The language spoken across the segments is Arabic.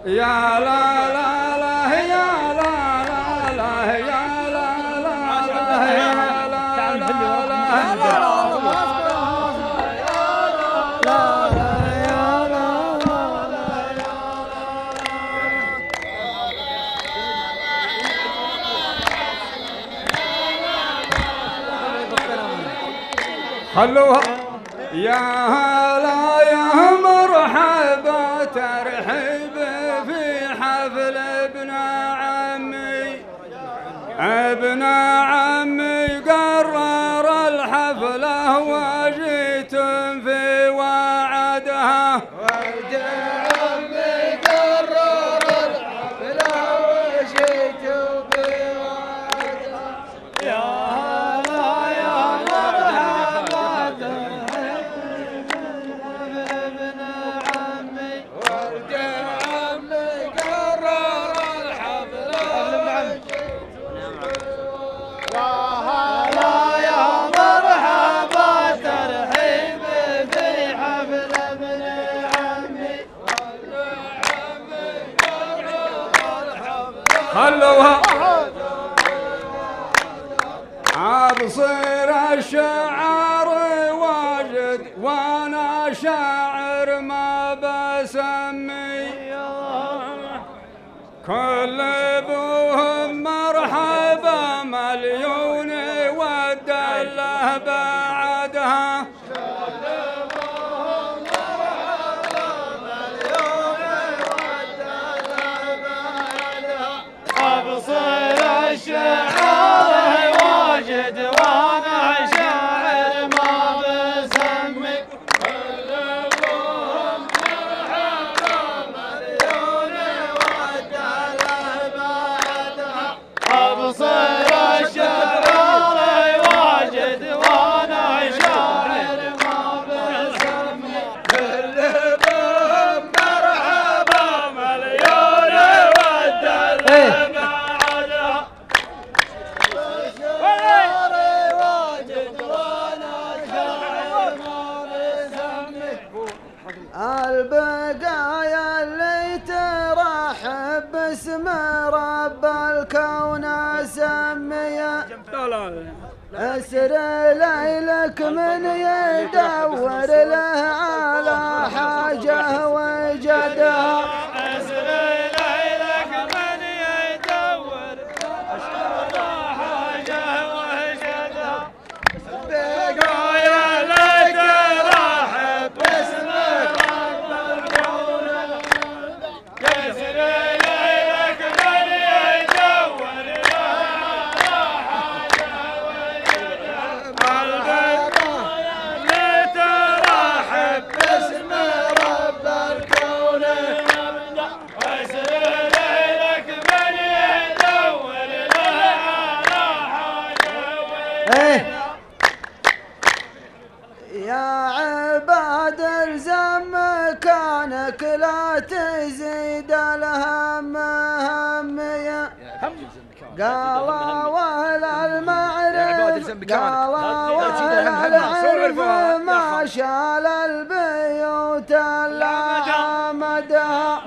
يا لا لا لا يا لا لا لا يا لا لا لا يا لا لا خلوها يا هلا يا مرحبا ترحب في حفل ابن عمي. ابن عمي قرر الحفلة وجيتم في وعدها. خلوها أبصر الشعر واجد وانا شاعر ما بسمي. كل ابوهم مرحبا مليون والدله بعدها. الشعر واجد وانا شاعر ما بسمي. كل ابوهم مرحبا مليون والدله بعدها. ابصر الشعر واجد وانا شاعر ما بسمي. كل ابوهم مرحبا مليون والدله البقايا اللي ترحب باسم رب الكون سمية. اسر ليلك من يدور له على حاجة وجدها. اسر ليلك من يدور على حاجة وجدها. البقايا اللي ترحب باسم رب الكون يسر ليلك من يدور له على حاجة وجدها. البقايا اللي ترحب باسم رب الكون يسر ليلك من يدور له على حاجة وجدها. يا عباد الزم مكانك لا تزيد الهم همية. قالوا ولا المعرف قالوا ولا العلم ما شال البيوت الا عمدها.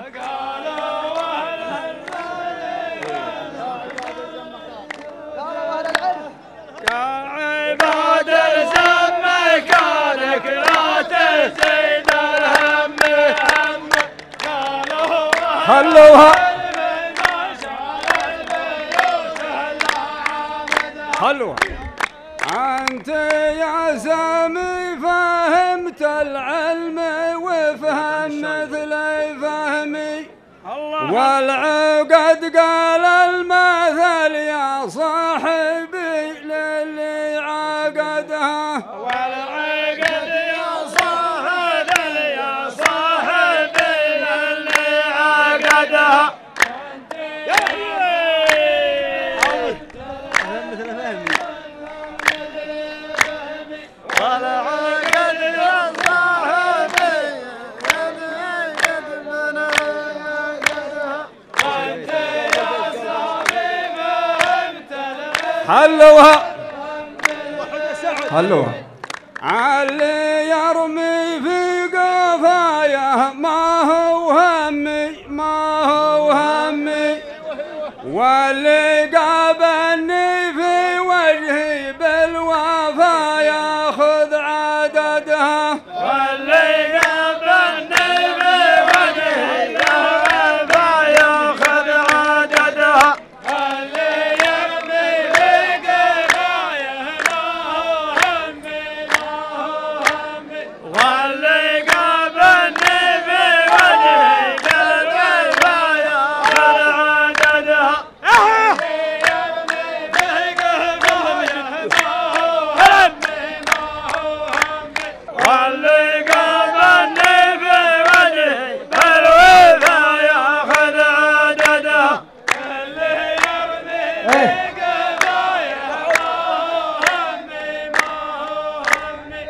يا عباد الزم مكانك لا تزيد الهم هم. خلوها خلوها أنت يا سامي فهمت العلم وفهم مثل فهمي. والعقد قال المثل يا صاحبي للي عقدها. والعقد يا صاحبي يا صاحبي للي عقدها. حلوها حلوها علي يرمي في قفايا ما هو هو همي ما هو همي واللي قابلني في وجهي بالوفا ياخذ عددها واللي قابلني في وجهي بالوفا ياخذ عددها اللي يرمي في قفايه ما هو همي ما هو همي واللي قابلني في وجهي بالوفا ياخذ عددها واللي قابلني في وجهي بالوفا ياخذ عددها اللي يرمي في قفايه ما هو همي ما هو همي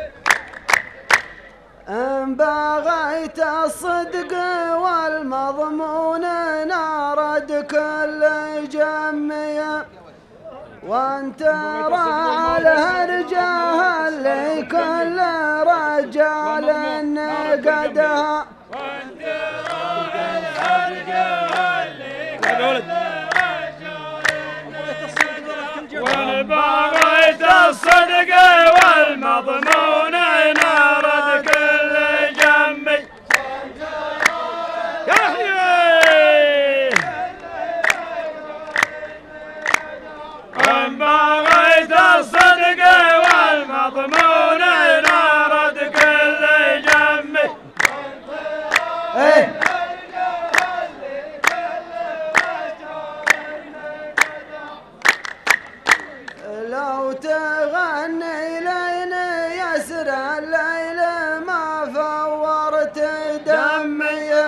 إن بغيت الصدق والمضمون نارد كل جمية وانت راعى الرجال لكل رجال نقدها وانت راعي الرجال وان بغيت الصدق والمضمون نارد كل جنبي وان بغيت الصدق والمضمون نارد كل جنبي لو تغني لين يسر الليل ما فورت دمي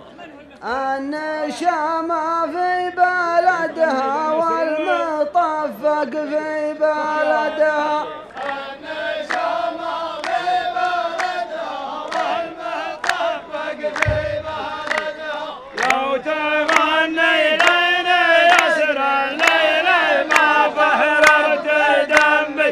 النشامة في بلدها والمطفق في بلدها النشامة في بلدها والمطفق في بلدها لو تغني لين يسر الليل ما فهرت دمي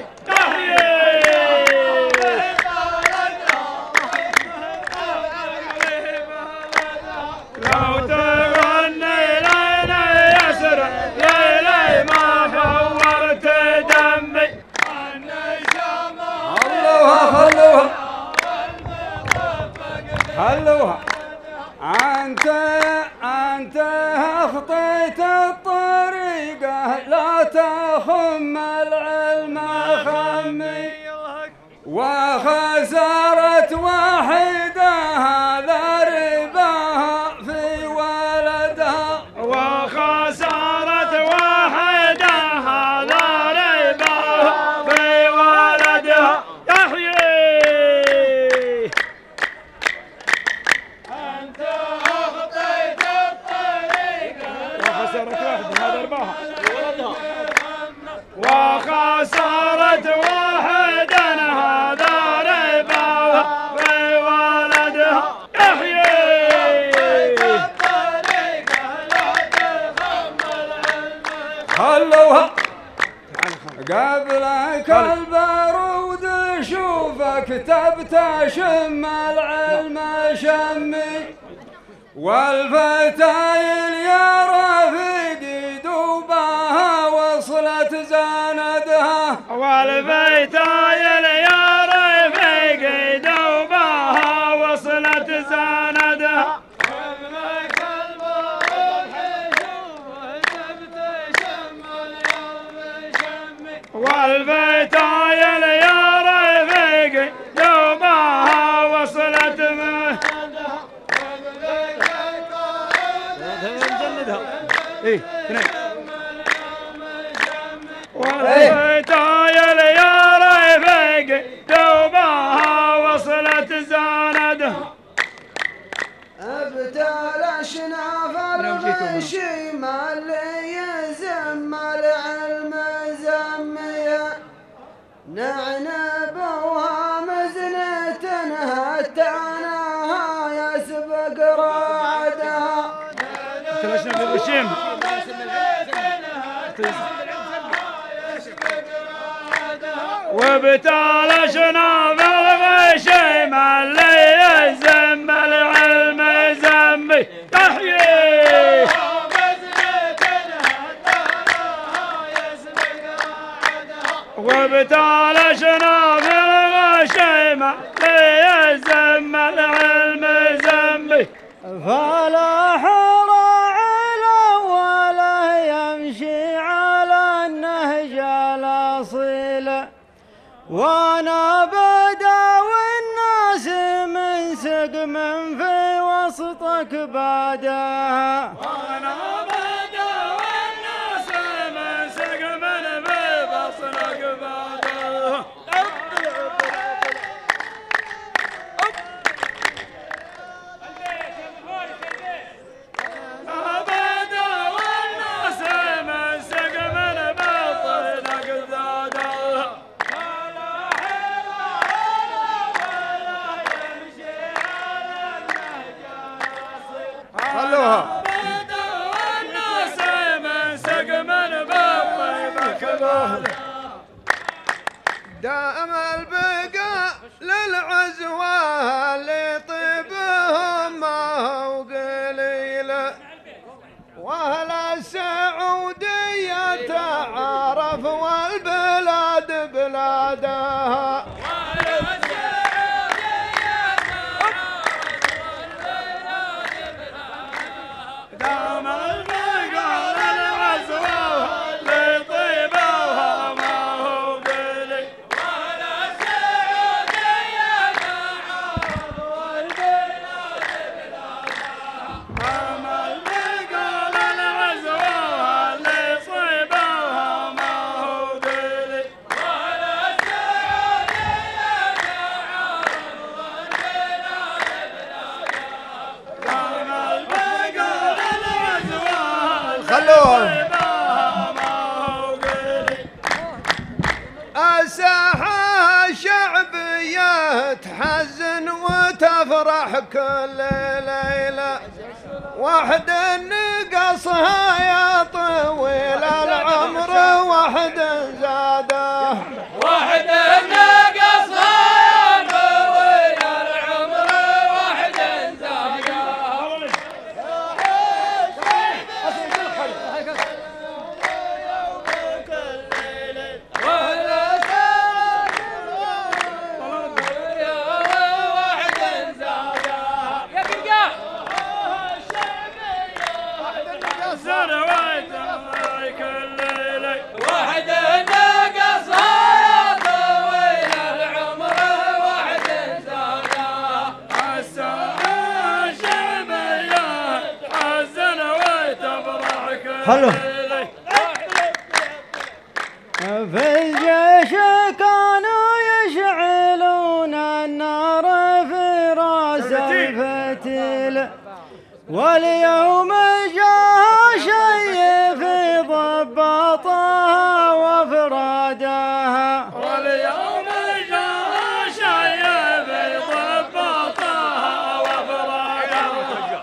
لو تغني لين يسر الليل ما فورت دمي النشامة خلوها خلوها أنت أخطيت الطريقة لا تخم العلم خمي وخسارة واحدة هذا رباها في ولدها وخسارة واحدة هذا رباها في ولدها يحيي أنت أخطيت الطريقة وخسارة واحدة هذا رباها وخسارة واحدة هذا رباها في ولدها يحيي خلوها قبلك البارود شوفك تبتشم العلم شمي والفتايل يا رفيقي دوبها وصلت زاندها والفتايل يا رفيقي دوبها وصلت زاندها والفتايل يا رفيقي دوبها وصلت مهدها والفتايل يا رفيقي دوبها وصلت زاندها ابتلشنا فالغشيم اللي يزم العلم زمية نعنب ومزنة هتعناها يسبق رعدها ابتلشنا بالغشيم وابتلشنا بالغشيم اللي يزم العلم زم ذمي تحيي وابتال شناف الغشيمة ليزم العلم ذنبي فلا حرى ولا يمشي على النهج الأصيل وانا بداوي الناس من سقم في وسطك بعدها وانا بداوي الناس من سقم في وسطك بعدها خلوها دائم البقاء للعزوة اللي طيبهم ما هو قليل واهل السعودية تعارف والبلاد بلادها الساحة شعبية تحزن وتفرح كل ليلة واحد نقصها يا طويل العمر واحد زاده واحد نقصها يا طويل العمر واحد زاده حلو في الجيش كانوا يشعلون النار في راس الفتيل واليوم جاء شيء في ضباطها وافرادها واليوم جاء شيء في ضباطها وافرادها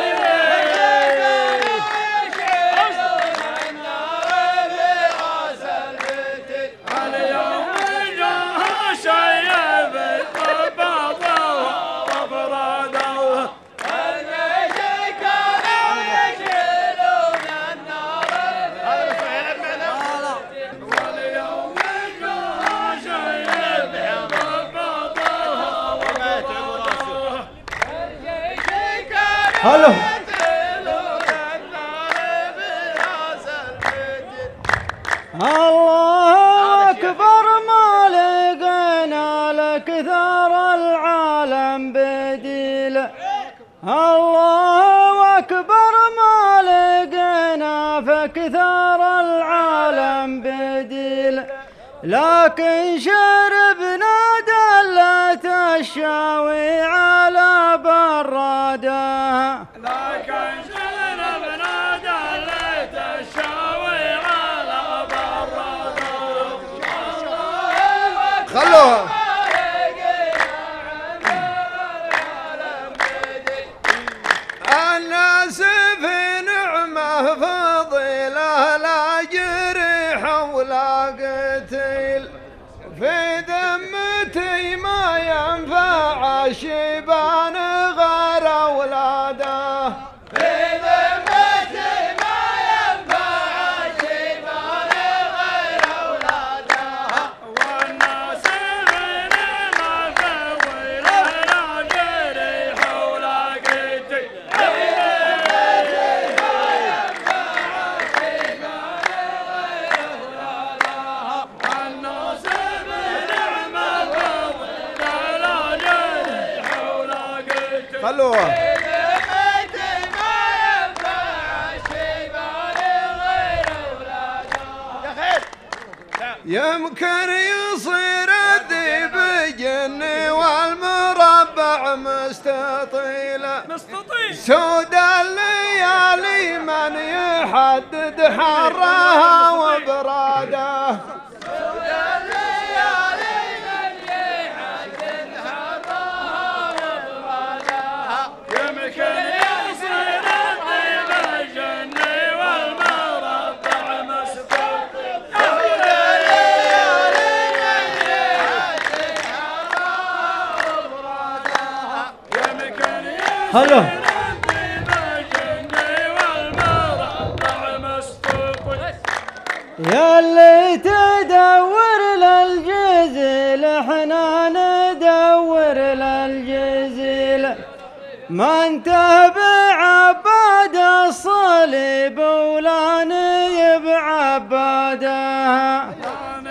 حلو الله أكبر ما لقينا لكثر العالم بديل الله أكبر ما لقينا فكثر العالم بديل لكن شربنا دلة الشاوي على برادها لكن شربنا دلة الشاوي على برادها خلوها الناس في نعمة فضيلة لا جريح ولا قتيل في ذمتي ما ينفع الشيبان غير أولاده يمكن يصير الذيب جني والمربع مستطيل سود الليالي من يحدد حرها وبراده هلا يا اللي تدور للجزيل احنا ندور للجزيل ما انتهى بعباد الصليب ولا نيب عبادها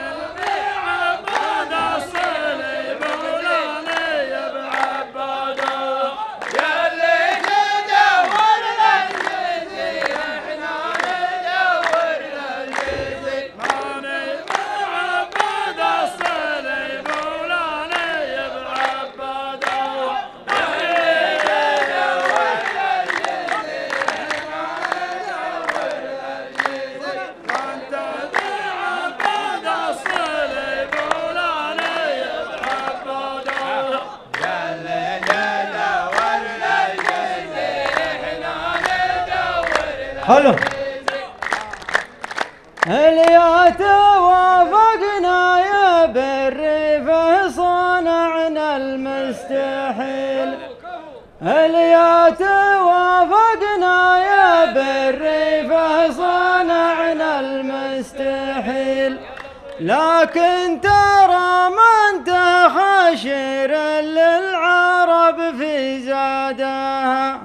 حلو اليا توافقنا يا بالريف صنعنا المستحيل اليا توافقنا يا بالريف صنعنا المستحيل لكن ترى من تخشر للعرب في زادها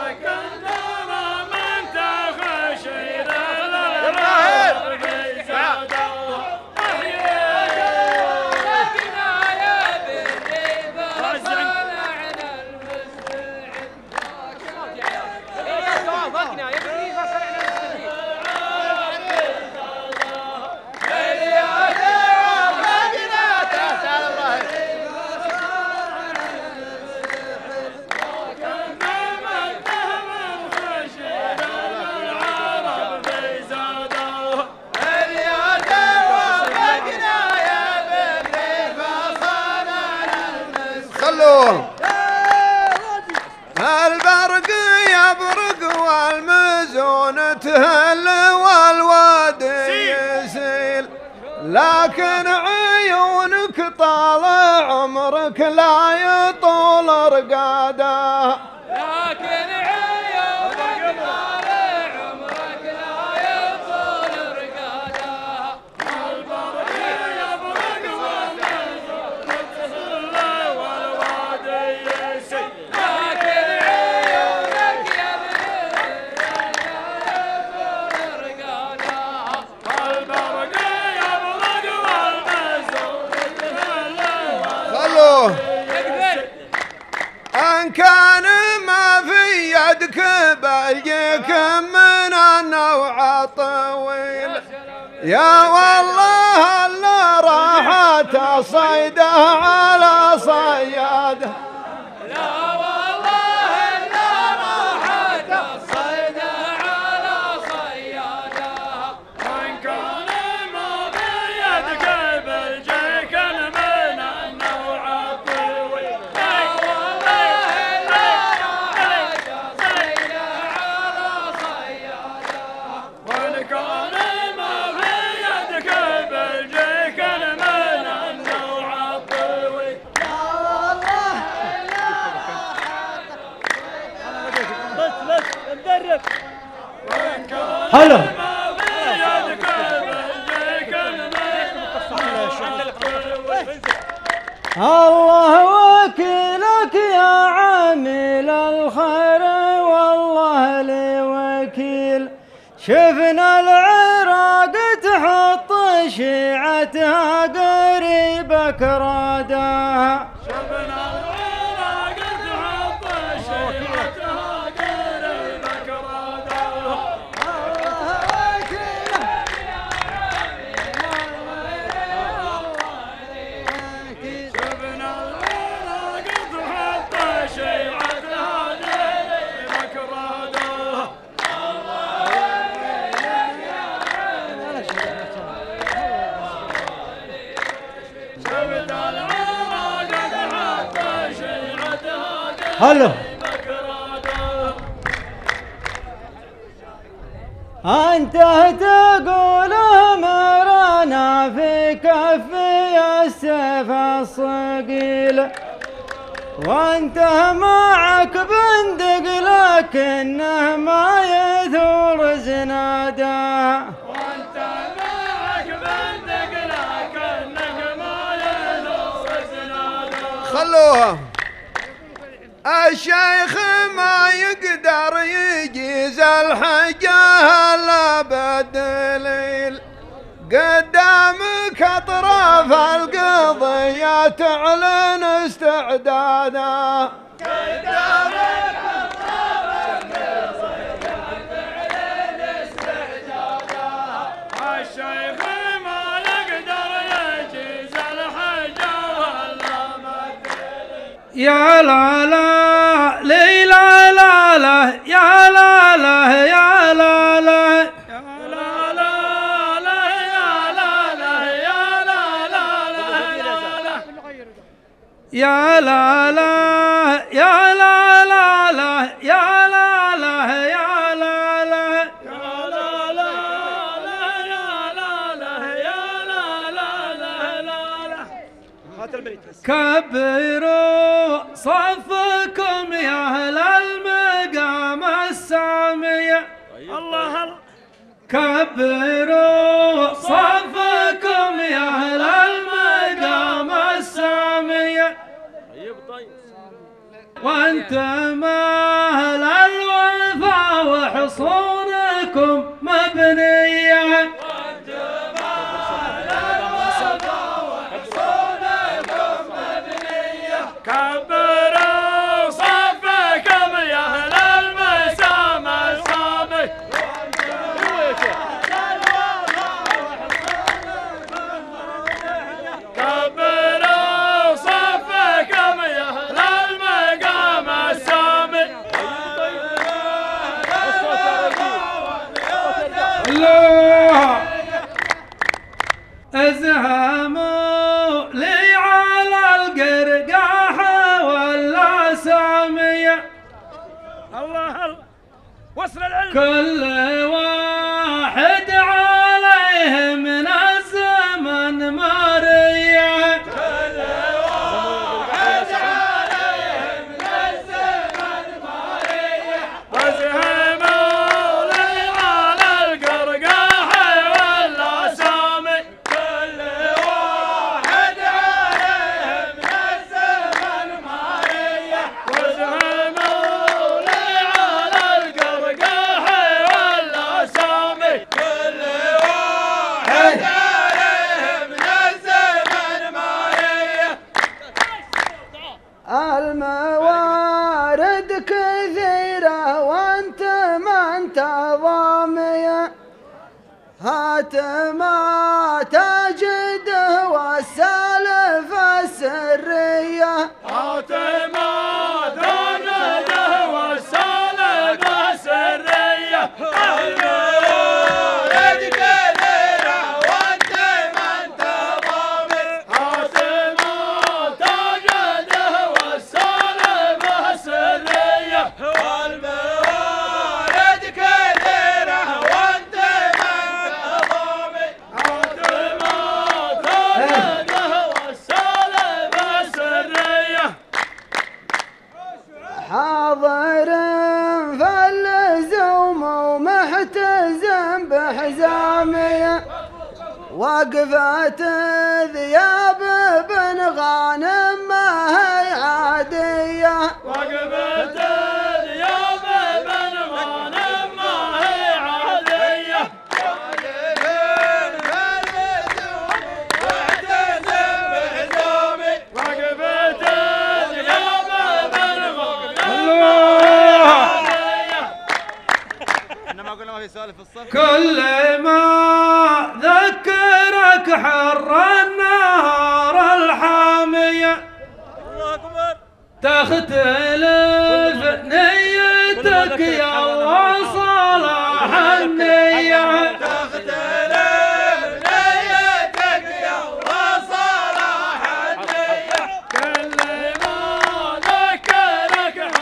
البرق يبرق والمزون تهل والوادي يسيل لكن عيونك طال عمرك لا يطول رقاده لكن عيونك طال عمرك لا يطول رقاده البرق يبرق والمزون تهل والوادي يسيل إن كان ما في يدك بلجيك من النوع الطويل يا والله اللي راحت صيده على صياده لا والله اللي راحت صيده على صياده وإن كان ما في يدك بلجيك من النوع الطويل حلو الله وكيلك يا عامل الخير والله لي وكيل شفنا العراق تحط شيعتها قريبك رادها شفنا العراق تحط شيعتها قريبك رادها هلا أنت تقول أمرنا في كفي السيف الصقيل، وأنت معك بندق لكنه ما يثور زناده. وأنت معك بندق لكنه ما يثور زناده. خلوها الشيخ ما يقدر يجيز الحجة الا بالدليل، قدامك اطراف القضية تعلن استعداده. قدامك اطراف القضية تعلن استعداده. الشيخ ما يقدر يجيز الحجة الا بالدليل. يا لا لا لي لا لا لا يا لا لا يا لا لا يا لا لا يا لا لا لا يا لا لا يا لا لا كبروا صفكم يا أهل المقام السامية. الله كبروا صفكم يا أهل المقام السامية، وانتم أهل الوفا وحصونكم مبنية. كبروا صفكم يا أهل المسام الصامي. كبروا صفكم يا أهل المقام السامي. الله ازهموا لي على القرقاحة ولا سامية. الله وصل العلم. كل واحد عليه من الزمن مرية. كل واحد عليه من الزمن مريح. وازهموا لي على القرقاحة ولا سامي. كل واحد عليه من الزمن مريح. وازهموا لي على القرقاحة ولا سامي. كل واحد عليه من الزمن مريح. الموارد كثيرة وانت ما انت ضامية، هات ما تجده والسالف السرية. هات ما تجده والسالف السرية. الموارد كثيرة وانت ما انت ضامن. هات ما تجده والسالف السرية. الموارد كثيرة وانت ما انت ضامن. هات ما تجده والسالف السرية. حاضر فاللزوم ومحتزم بحزامية، وقفت ذياب بن غانم ما هي عادية. وقفت ذياب بن غانم ما هي عادية. وقفت ذياب بن غانم. انما قلنا ما في سوالف في الصف. كل ما ذكرك حر النار الحامية، الله اكبر. تختلف نيتك يا وصلاح النية. تختلف نيتك يا وصلاح النية. كل ما ذكرك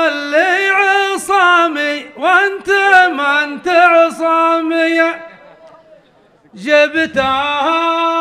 اللي عصامي وانت ما انت عصامي، جبتها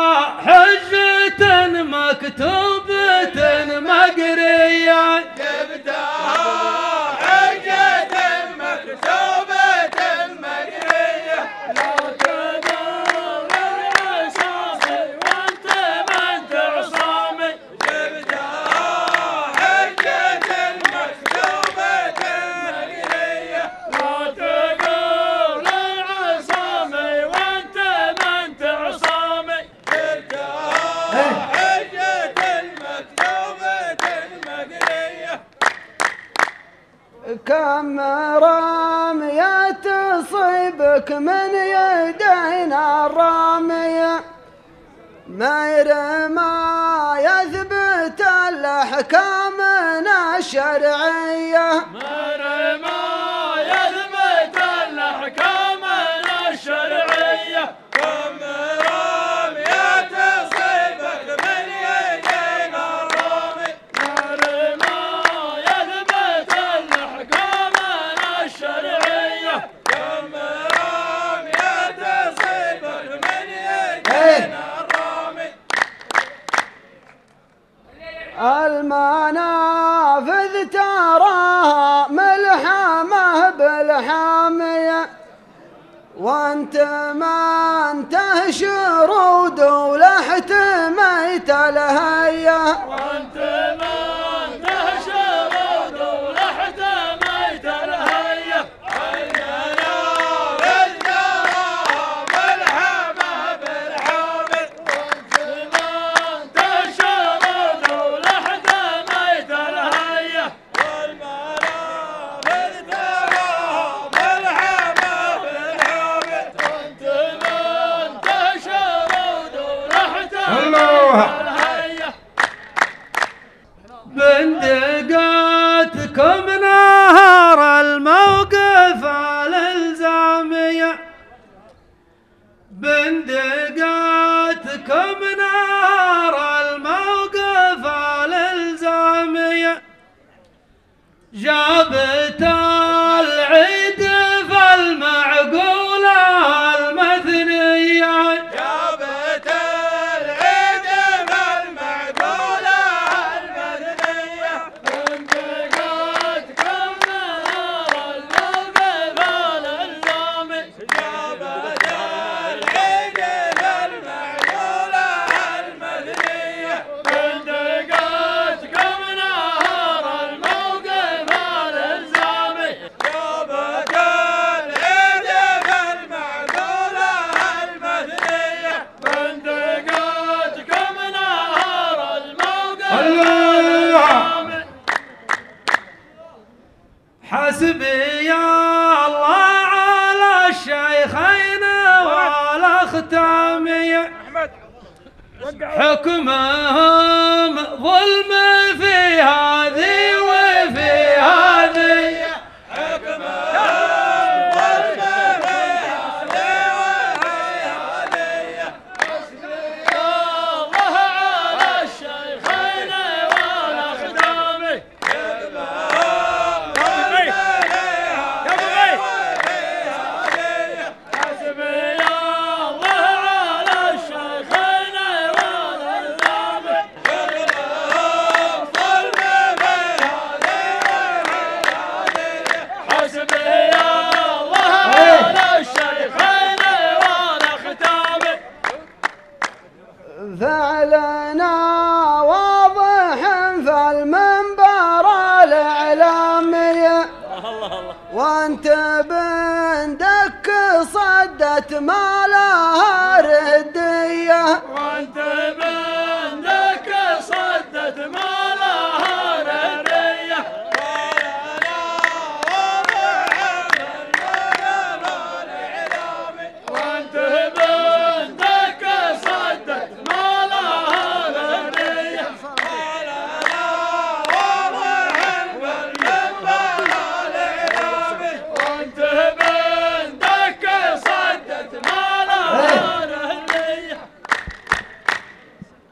حجة مكتوبة مقرية، جبتها حجة مكتوبة مقرية، لا تقول العصامي وانت ما انت عصامي، جبتها حجة مكتوبة مقرية، لا تقول العصامي وانت ما انت عصامي، جبتها حجة مكتوبة مقرية. كم رامية تصيبك من يدينا الرامية، مير ما يثبت الأحكامنا الشرعية، مر ما يثبت الأحكامنا الشرعية، كم رامية تصيبك من يدينا الرامي، مر ما يثبت الأحكامنا الشرعية، كم رامية تصيبك من يدينا الرامي. المنافذ تراها ملحمة بالحامية، وانت ما انت شرود ولا احتميت الهية، وانت ما انتشر ولحت ميت الهية، عيننا بالجرى ملحمة بالحامل، وانت ما انتشر ولحت ميت الهية، والمنى بالجرى ملحمة بالحامل، وانت ما انتشر ولحت الله. ميت الهية. بندقاتكم نهار الموقف الالزامية، بندقاتكم نهار الموقف الالزامية، جابت العيد في المعقولة المثنية، جابت العيد بالمعقولة المدنية، بندقاتكم نهار الموقف الالزامي، جابت العيد بالمعقولة المدنية، بندقاتكم نهار الموقف الالزامي، جابت العيد بالمعقولة المدنية، بندقاتكم نهار الموقف الله. الالزامي. حسبي يا الله على الشيخين والأختامية، حكمهم ظلم في هذه وفي هذه، الله على الشيخين والأخدامي، حسبي الله على الشيخين والأخدامي، حسبي الله على الشيخين والأخدامي. فعلنا واضح في المنبر الإعلامية، وانت بندك صدت ما لها ردية، وانت بندك صدت ما لها ردية، وانت بندك صدت ما لها ردية، وانت بندك صدت ما لها ردية.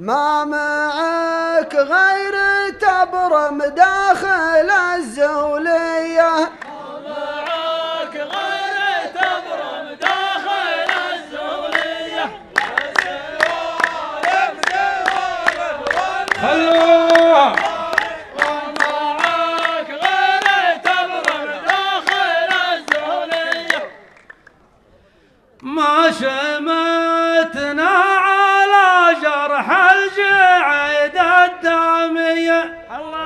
ما معك غير تبرم داخل الزولية، معك غير تبرم داخل الزولية، خلوه ومعك غير تبرم داخل الزولية. ما شمتنا على جرح الجعيد الدامية،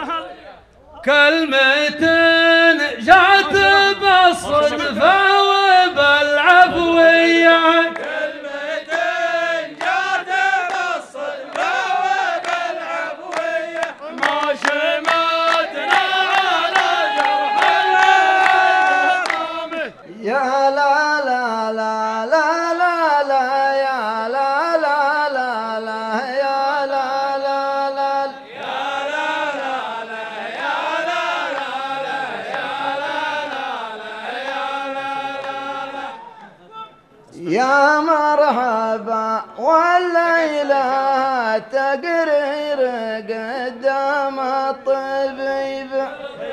كلمة جات بالصدفة وبالعفوية، كلمة جات بالصدفة وبالعفوية، ما شمتنا على جرح الدامية. يا لا لا لا لا لا لا يا لا لا لا لا يا لا لا لا يا مرحبا والليلة تقرير قدام الطبيب،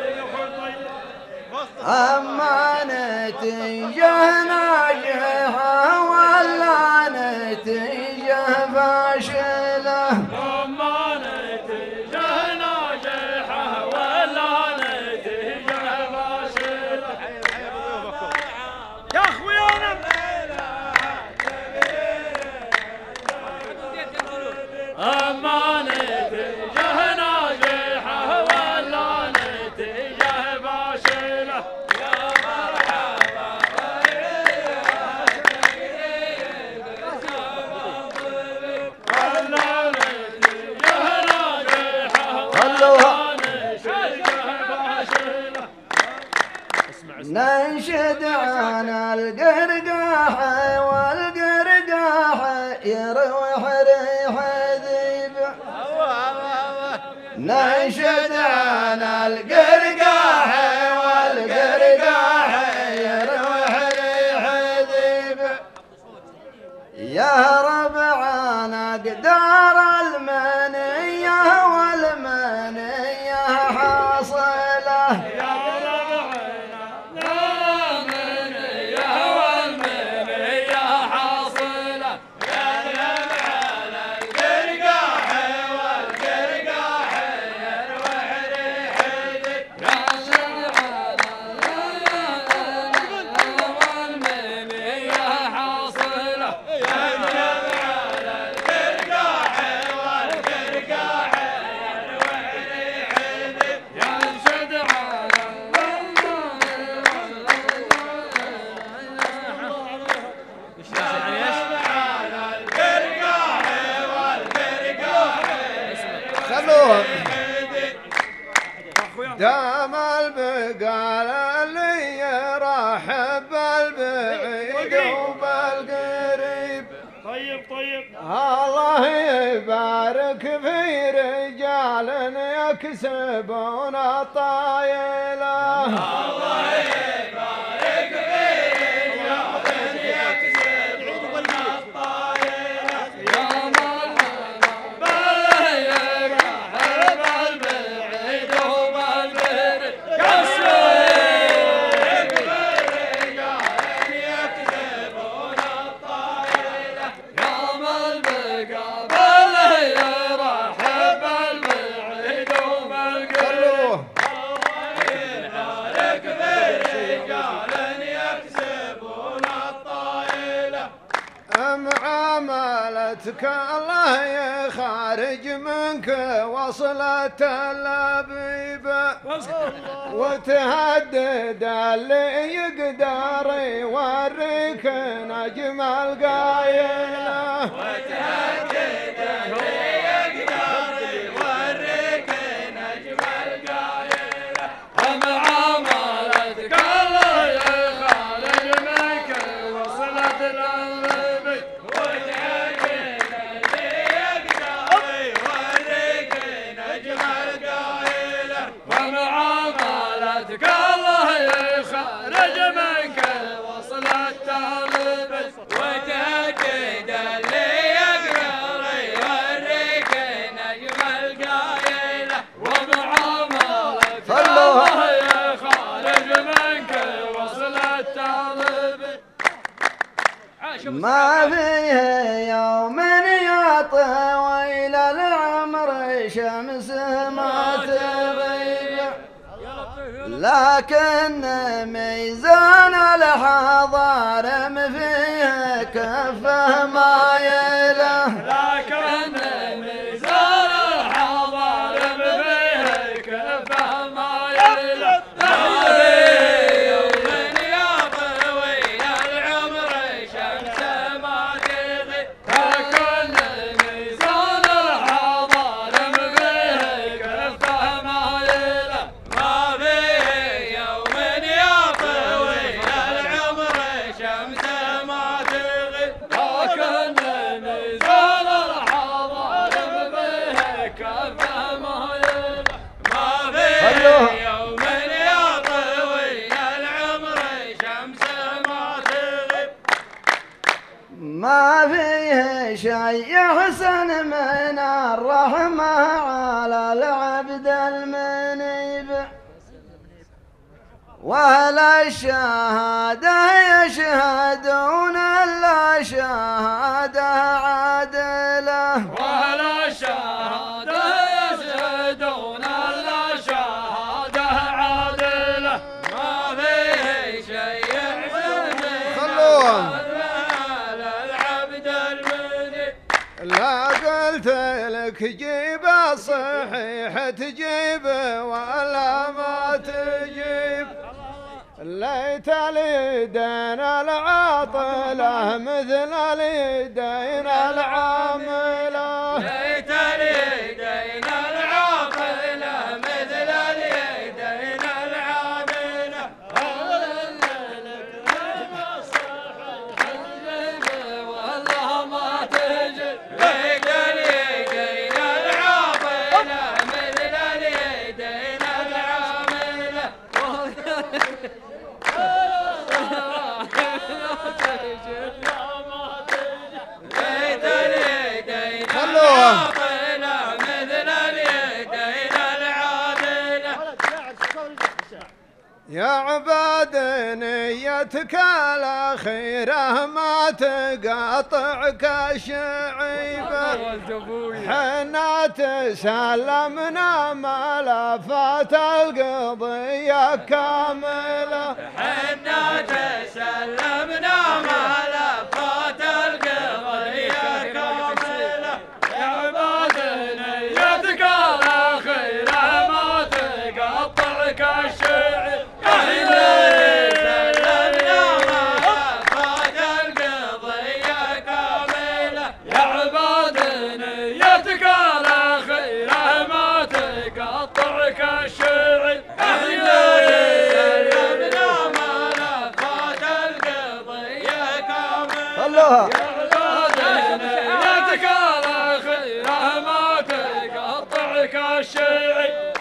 أما نتيجة ناجحة ولا نتيجة فاشلة، أما نتيجة ناجحة ولا نتيجة فاشلة. يا أخويانا أما نتيجة ناجحة ولا نتيجة فاشلة. ننشد عن القرقاح والقرقاح يروح ريح ذيب، ننشد عن القرقاح والقرقاح يروح ريح ذيب، يهرب عن أقدار المنية والمنية حاصلة، دام البقال اللي يرحب بالبعيد وبالقريب. طيب الله يبارك في رجال يكسبون الطايلة، الله يبارك في رجال يكسبون الطايلة، يا مرحبا بالرحب البعيد وبالقريب، كسبك بالرجال يكسبون الطايلة، يوم البقى بالرحب البعيد وبالقريب. معاملتك الله يخارج منك وصلت اللبيبة، وتهدد اللي يقدر يوريك نجم القايلة، وتهدد اللي يقدر يوريك نجم القايلة، ومعاملتك الله يخارج منك وصلت اللبيبة، وتهدد اللي يقدر يوريك نجم القايلة، ومعاملتك الله يخرج منك وصلت اللبيبة، وتهدد اللي يقدر ما فيه يوم يا طويل العمر شمس ما تغيب، لكن ميزان الحضارم فيه كفه مايله، لكن ميزان الحضارم فيه كفه مايله. ما فيه شيء أحسن من الرحمة على العبد المنيب، وأهل الشهادة يشهدون لا شهادة عادلة، وأهل الشهادة يشهدون لا شهادة عادلة. ما فيه شيء خلوهم. لا قلت لك جيب الصحيح تجيب ولا ما تجيب، ليت اليدين العاطلة مثل اليدين العاملة، ليت اليدين العاطلة مثل اليدين العاملة. والله ما تجيب ليت اليدين العاطلة مثل اليدين العاملة. خلوهم. يا عباد نيتك الأخيرة ما تقاطعك الشعيبة، حنا تسلمنا ملفات القضية كاملة، حنا تسلمنا ملفات القضية كاملة. يا عباد نيتك الأخيرة ما تقطعك الشعيب، الشعر احنا سلمنا ملفات القضية كاملة. خلوها. نيتك الأخيرة ما تقطعك الشعر.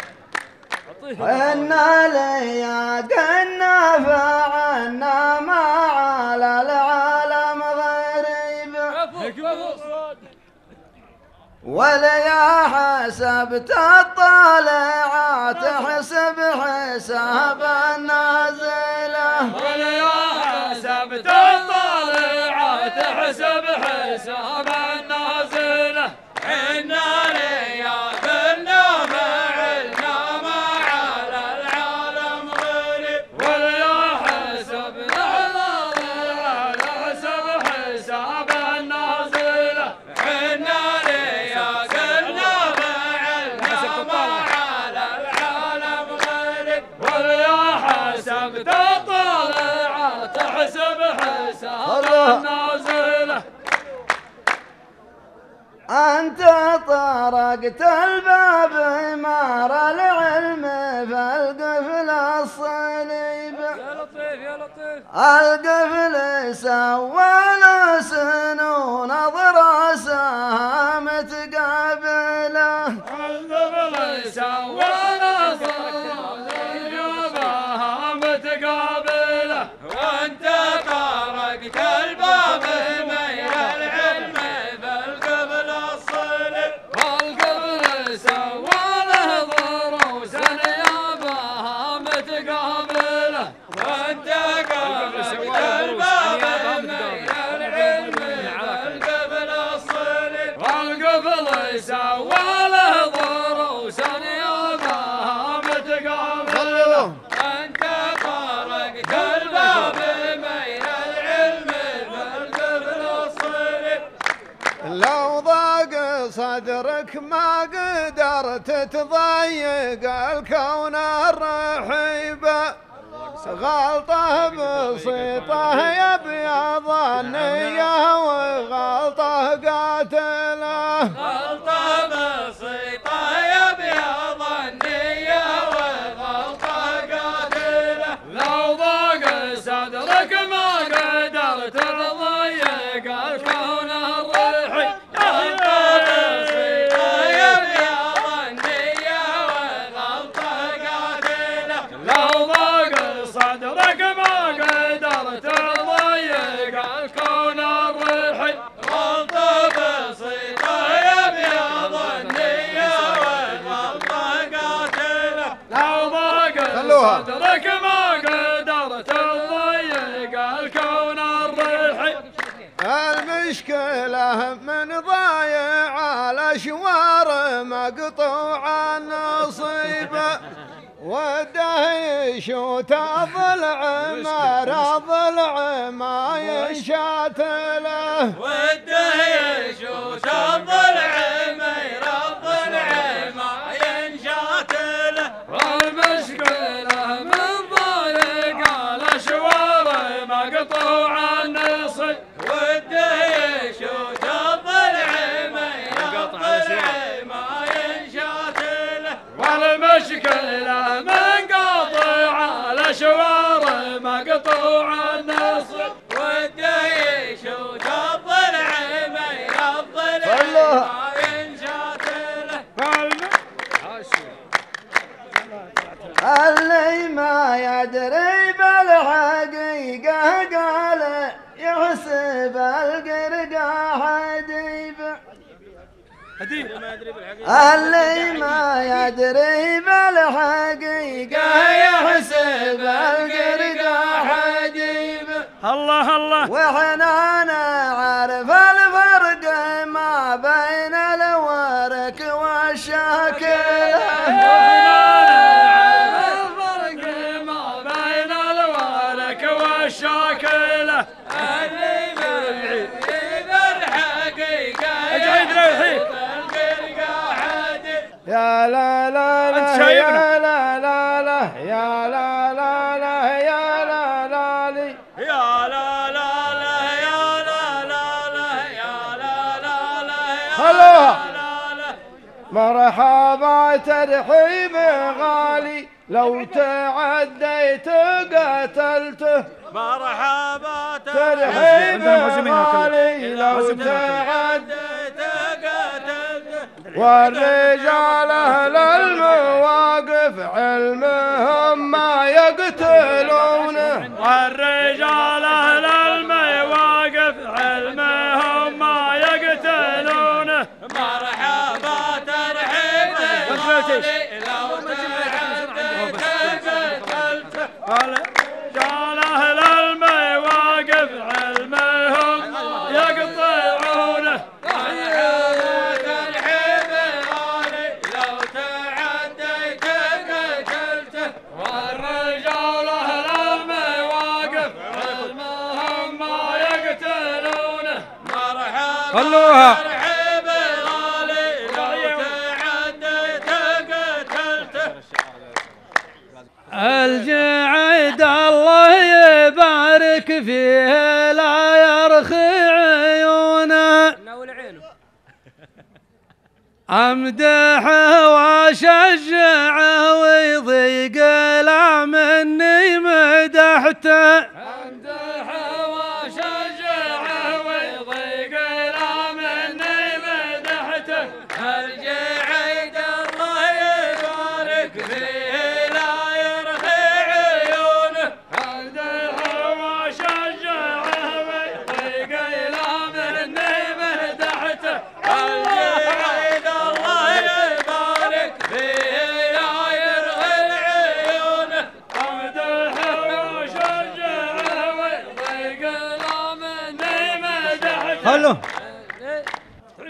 إنا لياقنا فعنا ما على العالم غريب، وليا حسبت الطالعات حسب حساب النازلة، وليا حسبت الطالعات حسب حساب النازلة. إنا لياقنا فعلنا ما على العالم غريب، وليا حسبنا الطالعات حسب حساب النازلة. إنا لياقنا فعلنا ما على العالم غريب، وليا حسبت الطالعات حسب حساب النازلة. أنت طرقت الباب مار العلم فالقفل الصليب، يا لطيف يا لطيف. القفل سوى سنون ضراسها متقابله، القفل سوى جابها متقابله. وانت طرقت الباب ميل العلم فالقفل الصلب، والقفل سوى له ضروس يابها متقابله. وانت طرقت الباب ميل العلم سوى له ضروس يومها متقابل أنت طرقت الباب بين العلم بالقبل الصلب لو ضاق صدرك ما قدرت تضيق الكون الرحيبة غلطة بسيطة يا بياض النية وغلطة قاتلة غلطة بسيطة يا بياض النية وغلطة قاتلة لو ضاق صدرك ما قدرت تضيق الكون الرحيب غلطة بسيطة يا بياض النية وغلطة قاتلة لو ضاق صدرك ما قدرت تضيق الكون الرحيب غلطة بسيطة يا بياض النية وغلطة قاتلة لو ضاق صدرك ما قدرت تضيق الكون الرحيب المشكلة من ضايع الأشوار مقطوع النصيب وده يشوت الضلع ما ينشات له وده يشوت الضلع ما ينشات له والمشكلة من ضايق الأشوار مقطوع النصيب وده يشوت الضلع ما ينشات له والمشكلة من قاطع الأشوار مقطوع النصيب وده يشوت الضلع ما ينشات له اللي ما يدري بالحقيقة قال يحسب القرقة حديب اللي ما يدري بالحقيقة يحسب القرقة حديب الله الله وحنا نعرف الفرق ما بين الورك والشاكل والشاكلة اللي ما الحقيقة يا لا لا لا يا لا لا لا يا لا لا لا يا لا لا لي يا لا لا لا يا لا لا لا يا لا لا لا خلوها مرحبا ترحيب غالي لو تعديت قتلته مرحبا ترحيب غالي لو تعديت قتلته والرجال اهل المواقف علمهم ما يقتلونه والرجال اهل المواقف علمهم ما يقتلونه مرحبا ترحيب غالي لو تعديت قتلته والرجال اهل المواقف علمهم يقطعونه خلوها الجعيد الله يبارك فيه لا يرخي عيونه امدحه واشجعه ويضيق لا مني مدحته امدحه واشجعه ويضيق لا مني مدحته الجعيد الله يبارك فيه لا يرخي عيونه امدحه واشجعه ويضيق لا مني مدحته الجعيد الله يبارك فيه لا يرخي عيونه امدحه واشجعه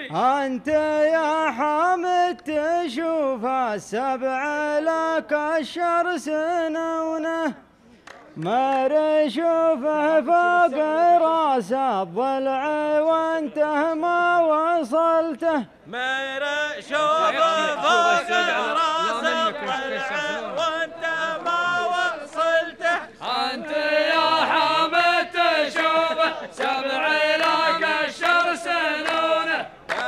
أنت يا حامد تشوف السبع لك الشر سنونه ما شوفه فوق راس الضلع وانت ما وصلته ما شوفه فوق راس الضلع وانت ما وصلته أنت يا حامد تشوفه سبع لك الشر سنونه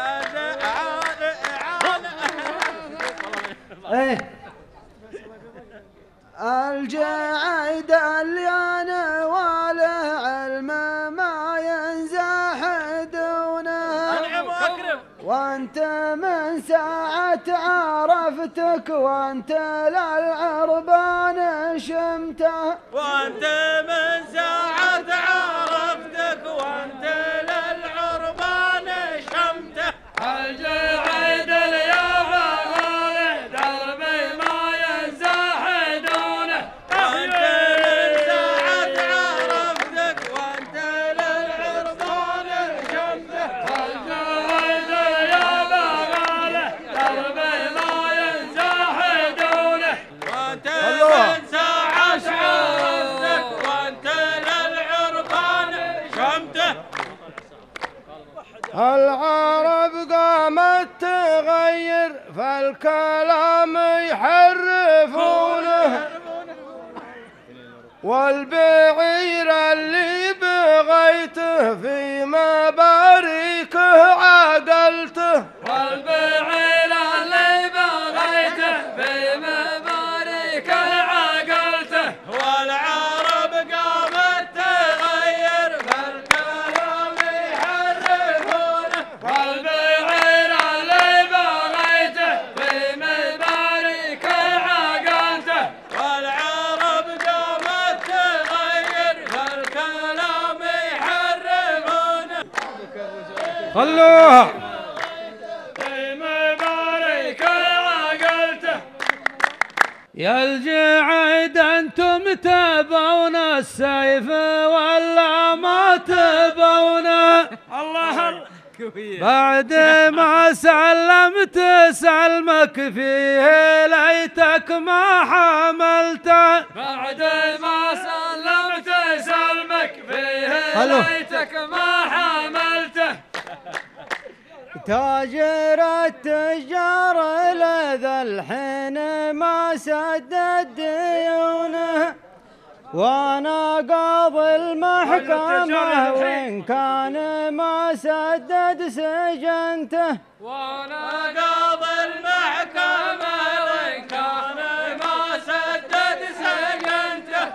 الجعيد اليان والعلم ما ينزاح دونه وانت من ساعة عرفتك وانت للعربان شمته وانت من ساعة عرفتك وانت للعربان شمته الجعيد اليوم غالي دربي ما ينزاح دونه وانت من ساعة عرفتك وانت للعربان شمته الجعيد اليوم غالي دربي ما ينزاح دونه وانت من ساعة عرفتك وانت للعربان شمته العرب قامت تغير فالكلام يحرفونه والبعير اللي بغيته في مباريكه عقلته والبعير اللي بغيته في مباريك عقلته والعرب قامت تغير فالكلام يحرفونه والبعير اللي بغيته في مباريك عقلته والعرب قامت تغير فالكلام يحرفونه خلوها في مباريك عقلته يا الجعيد انتم تبون السيف ولا ما تبونه الله بعد ما سلمت سلمك فيه ليتك ما حملته بعد ما سلمت سلمك فيه ليتك ما حملته تاجر التجار لذا الحين ما سدد ديونه وانا قاضي المحكمة وان كان ما سدد سجنته وانا قاضي المحكمة وان كان ما سدد سجنته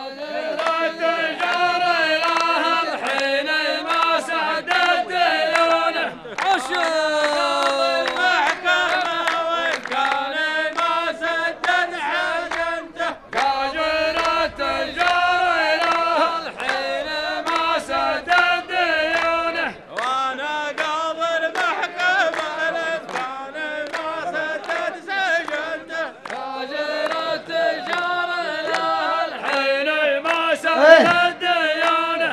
التجار إله الحين ما سدد ديونه المحكمة وان كان ما سدد حاجنته تاجر التجار إله الحين ما سدد ديونه وانا قاضي المحكمة وان كان ما سدد سجنته تاجر التجار إله الحين ما سدد ديونه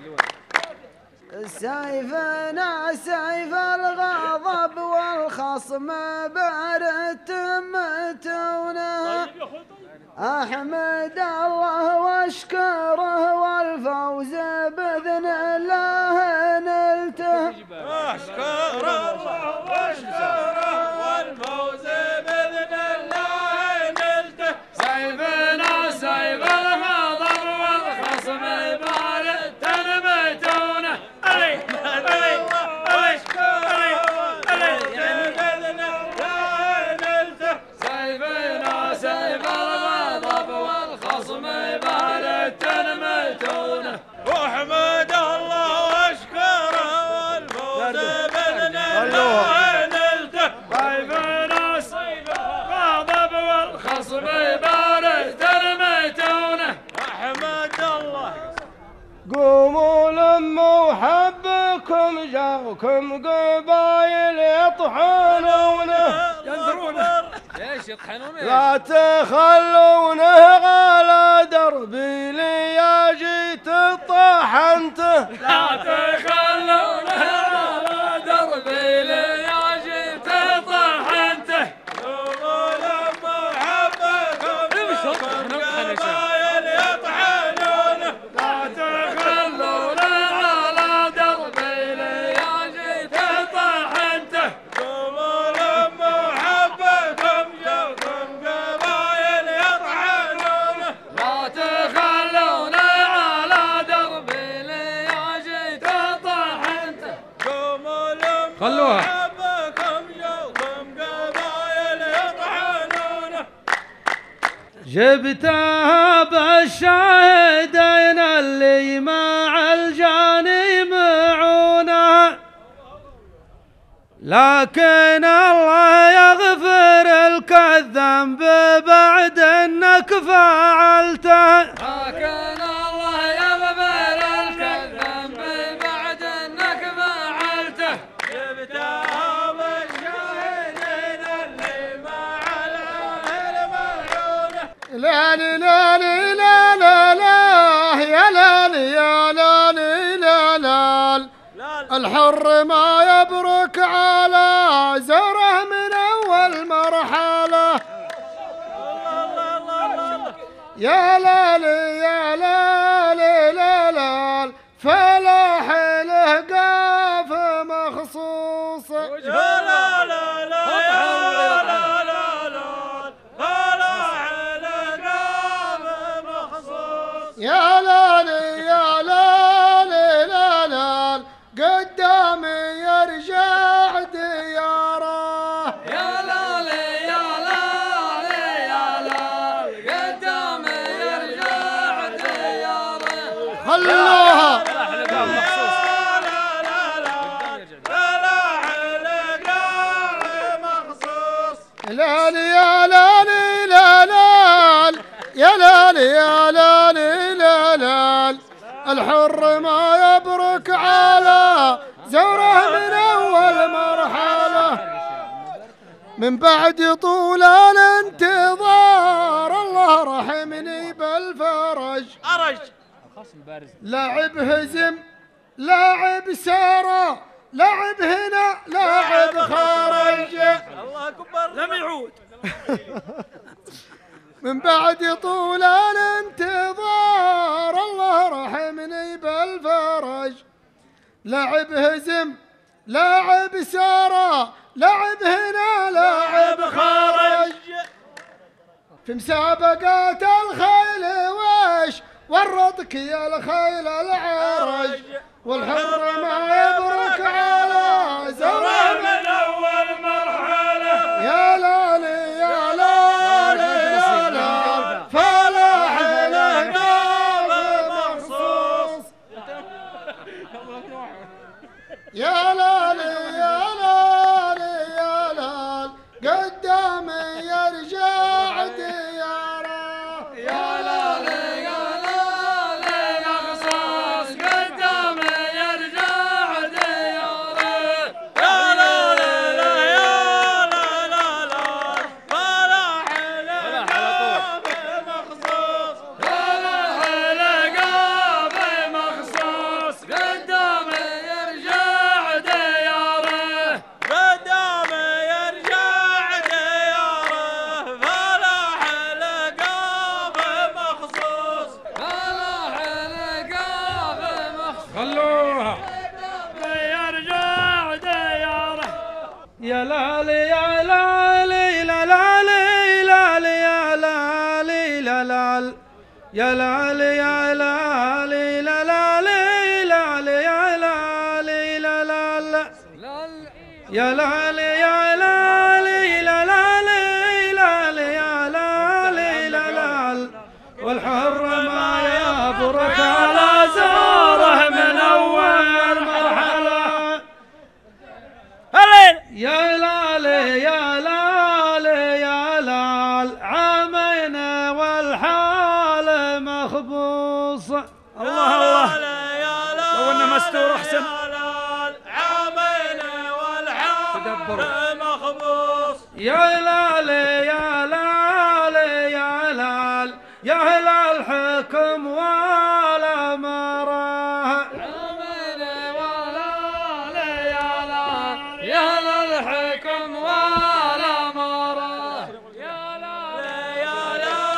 سيفنا سيف الغضب والخصم بعد تمتونه أحمد الله واشكره والفوز بإذن الله نلته اشكر الله واشكره والفوز باذن الله نلته سيفنا سيف الغضب والخصم بارد تنبتونه سيفنا سيف الغضب والخصم بارد تنبتونه واحمد الله واشكره والفوز باذن الله نلته سيفنا سيف الغضب والخصم بارد تنبتونه احمد الله قوموا لموا حبكم جاكم قبايل يطحنونه ينظرونه ليش يطحنونه؟ لا تخلونه على دربي لي يا جيت طحنته لا تخلونه على دربي خلوها بكم جوكم قبايل يطحنونه جبتها بالشاهدين اللي مع الجاني معونه لكن الله يغفر لك الذنب بعد انك فعلته لكن الله يغفر لك الذنب بعد انك فعلته جبتها بالشاهدين اللي مع العاهل ملعونه لا لا لا لا لا لا يا لا يا لا لا لا الحر ما يبرك على زره من أول مرحلة يا لال يا لال لا لا فلاح له قاف مخصوص يا لا لا لا يا لا لا لا فلاح القام مخصوص يا لال يا لال لا لا قدامي يرجع دياره يا لالي يا لالي يا لال قدامي يرجع دياره خلوها لال يا لال لا لال يا لال يا لال لا لال الحر ما يبرك على زوره من أول مرحلة من بعد طول الانتظار الله رحمني بالفرج أرج لاعب هزم لاعب سارة لاعب هنا لاعب خارج الله أكبر لم يعود من بعد طول الانتظار الله رحمني بالفرج لاعب هزم لاعب سارة لاعب هنا لاعب خارج في مسابقات الخيل وش ورطك يا الخيل العرج والحر ما يبرك على زوره من أول مرحلة يا لالي يا لالي يا لالي فلاح له قام مخصوص يا لالي يا لالي يا لال قدامي يرجع دياره يا لالي يا لالي يا قصاص قدامي يرجع دياره يا لا لا لا يا لا لا لا فلاح القام مخصوص فلاح القاب مخصوص قدامي يرجع دياره قدام يرجع دياره فلاح القام مخصوص فلاح القاب مخصوص خلوها يرجع دياره يا لالي يا لالي لا لالي لالي يا لالي لا لال يا لالي يا لالي لا لالي لالي يا لالي لا لال يا لالي يا لالي لا لالي لالي يا لالي لا لال والحر ما يبرك على زوره من اول مرحله هلين يا لالي يا لالي يا لال عامين والحال مخبوص الله يا لا لو إنه مستور أحسن. عامين والحال مخبوص يا لالي يا لالي يا لال يا هل الحكم ولا مراه يا للحكم ولا مراه يا لا يا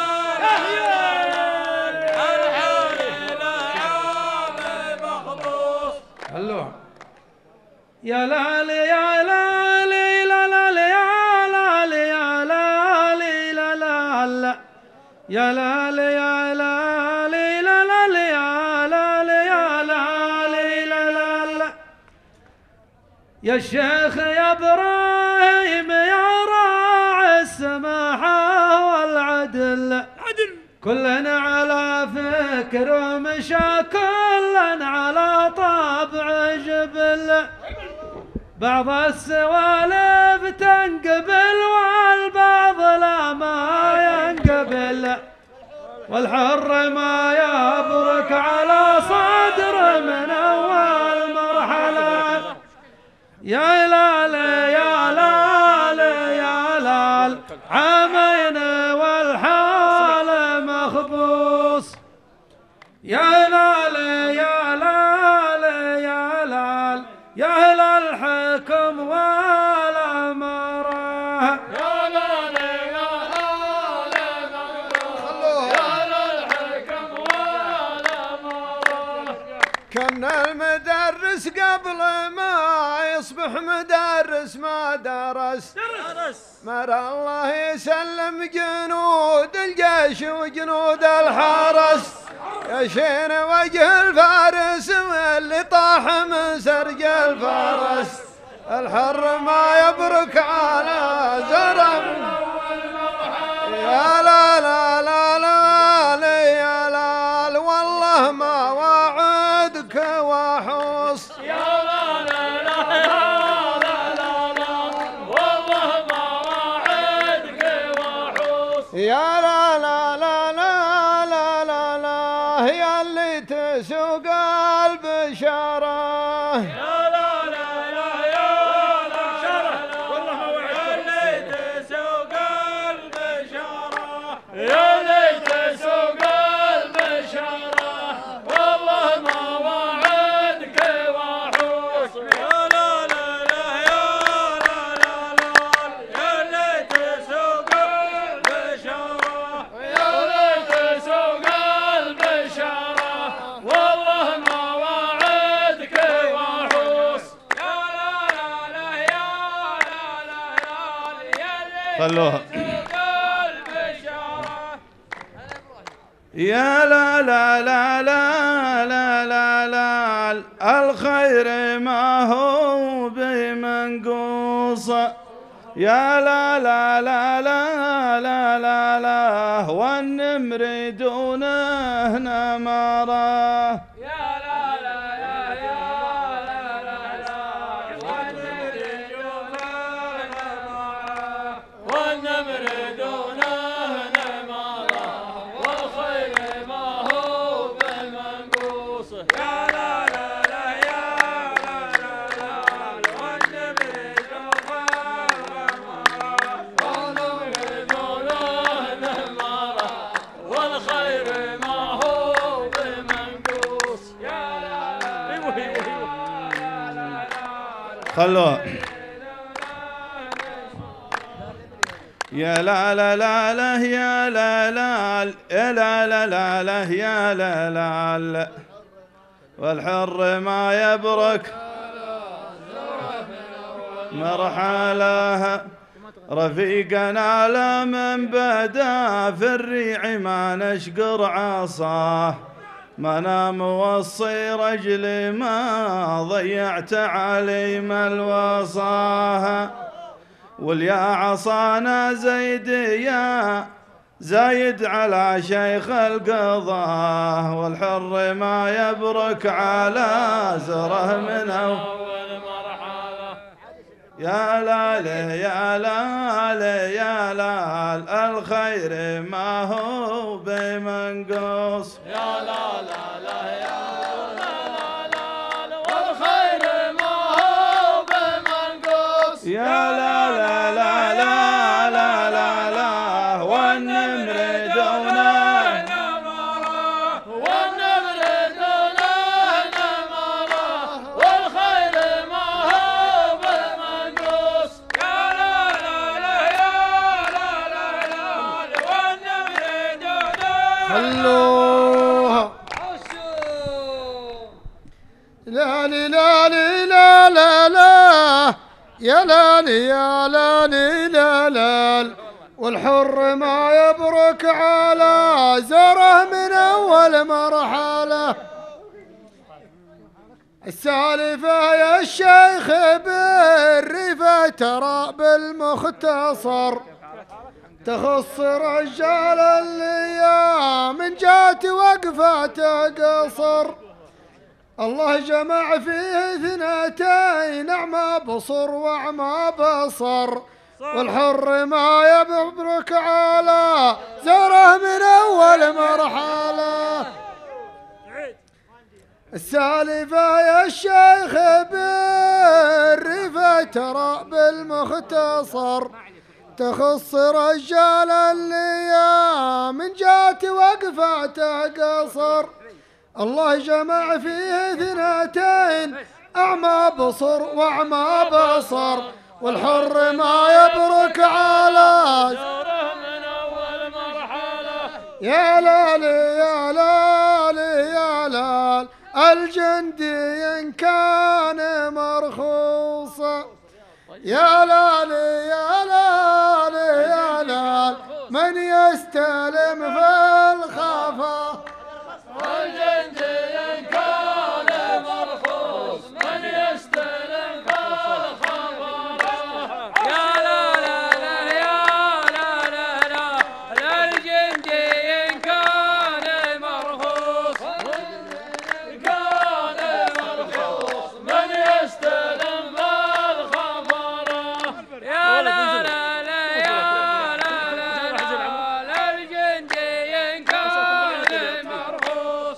لا الحال عام مخبوص هلوها يا لالي يا لالي لا لالي يا لالي يا لالي لا لا يا لالي يا لالي لا لالي يا لالي يا لالي لا لا يا الشيخ يا ابراهيم يا راعي السماحة والعدل كلنا على فكر ومشى كلنا على طبع جبل بعض السوالف تنقبل والبعض لا ما ينقبل والحر ما يبرك على صدر من أول مرحلة يا لال يا لال يا لال عامين والحال مخبوص يا لال يا لال يا لال يا أهل الحكم والأمارة يا لال يا لال يا الحكم والأمارة كان المدرس قبل ما يصبح مدرس ما درس مر الله يسلم جنود الجيش وجنود الحرس يا شين وجه الفارس واللي طاح من سرج الفرس الحر ما يبرك على زرم يا لا لا لا لا يا لال والله ما وعدك وحوص يا لا لا لا لا لا والله ما وعدك وحوص يا لا لا لا لا لا لا لا يا اللي تسوق البشارة يا لا لا لا يا لا والله ما وعدك يا ليت سوق البشارة يا ليت سوق البشارة والله ما وعدك وحوص يا لا لا لا يا لا لا لا يا ليت سوق البشارة يا ليت سوق البشارة والله ما وعدك وحوص يا لا لا لا يا لا لا لا يا ليت خلوها سوق البشارة يا لا لا لا لا لا لا لا الخير ما هو بمنقوص يا لا لا لا لا لا لا لا والنمر دونه نمره يا لا لا لا يا لا لا لا والنمر دونه نمارة والنمر دونه نمارة والخير ما هو بالمنقوص يا لا لا لا يا لا لا لا والنمر دونه نمارة والنمر دونه نمارة والخير ما هو بالمنقوص يا لا لا خلوها يا لا لا لا لا يا لا لا يا لا لا لا لا يا لا لا والحر ما يبرك مرحلة رفيقنا لمن بدا في الريع ما نشقر عصاه ما نام وصي رجلي ما ضيع تعاليم الوصاه واليا عصانا زيد يا زايد على شيخ القضاه والحر ما يبرك على زره من أول مرحلة يا لال يا لال يا لال الخير ما هو بمنقوص يا لا لا لا يا لا لا لا والخير ما هو بمنقوص يا لا لا لا لا لا لا لا والنمر دونه نمارة والنمر دونه نمارة والخير ما هو بالمنقوص يا لا لا لا يا لا لا لا والنمر دونه خلوها لا لا لا لا لا لا يا لا يا لا لا لا والحر ما يبرك على زره من أول مرحلة السالفة يا الشيخ ترى بالمختصر تخص رجال الايام من جات وقفاته قصر. الله جمع فيه اثنتين اعمى بصر واعمى بصر، والحر ما يبرك على زره من اول مرحله. السالفه يا الشيخ بالرفه ترى بالمختصر تخص رجال الايام من جات وقفاته قصر. الله جمع فيه اثنتين اعمى بصر واعمى بصر، والحر ما يبرك على زوره من اول مرحله. يا لالي يا لالي يا لال الجندي ان كان مرخوصا. يا لالي يا لالي يا لال من يستلم في الخفا. الجندي ان كان مرخوص من يستلم في الخبر. يا لا لا لا يا لا لا لا الجندي ان كان مرخوص من يستلم في الخبر. يا لا لا لا يا لا لا لا الجندي ان كان مرخوص